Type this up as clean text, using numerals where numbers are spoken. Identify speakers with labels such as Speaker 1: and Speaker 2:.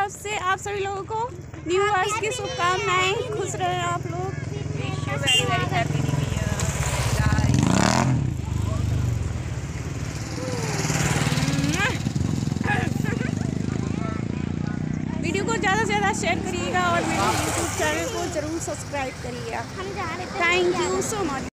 Speaker 1: तरफ से आप सभी लोगों को न्यू ईयर की शुभकामनाएं। खुश रहे आप लोग।
Speaker 2: Very very happy new year
Speaker 1: video को ज़्यादा से ज़्यादा शेयर करिएगा और मेरे यूट्यूब चैनल को ज़रूर सब्सक्राइब करिएगा। Thank you so much.